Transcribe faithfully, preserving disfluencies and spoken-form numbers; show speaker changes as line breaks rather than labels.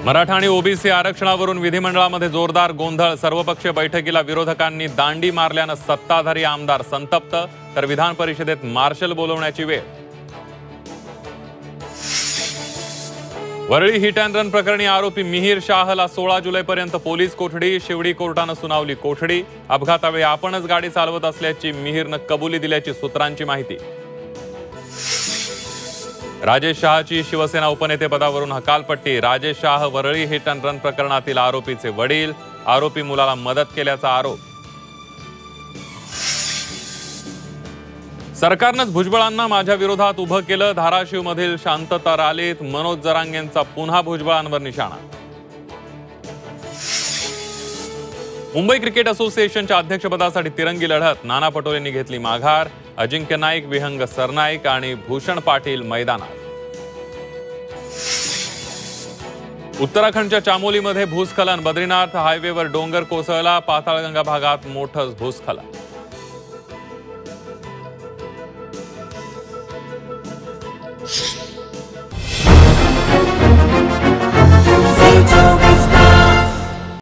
मराठा आणि ओबीसी आरक्षणावरून विधिमंडळामध्ये जोरदार गोंधळ. सर्वपक्षीय बैठकीला विरोधकांनी दांडी मारल्यानं सत्ताधारी आमदार संतप्त, तर विधान परिषदेत मार्शल बोलवण्याची वेळ. वरळी हिट अँड रन प्रकरणी आरोपी मिहीर शाहला सोळा जुलैपर्यंत पोलीस कोठडी. शिवडी कोर्टानं सुनावली कोठडी. अपघातावेळी आपणच गाडी चालवत असल्याची मिहीरनं कबुली दिल्याची सूत्रांची माहिती. राजेश शहाची शिवसेना उपनेतेपदावरून हकालपट्टी. Rajesh Shah Worli hit and run प्रकरणातील आरोपीचे वडील. आरोपी मुलाला मदत केल्याचा आरोप. सरकारनंच भुजबळांना माझ्या विरोधात उभं केलं. धाराशिवमधील शांतता रॅलीत मनोज जरांगेंचा पुन्हा भुजबळांवर निशाणा. मुंबई क्रिकेट असोसिएशनच्या अध्यक्षपदासाठी तिरंगी लढत. नाना पटोलेंनी घेतली माघार. अजिंक्य नाईक, विहंग सरनाईक आणि भूषण पाटील मैदानात. उत्तराखंडच्या चामोलीमध्ये भूस्खलन. बद्रीनाथ हायवेवर डोंगर कोसळला. पाताळगंगा भागात मोठं भूस्खलन.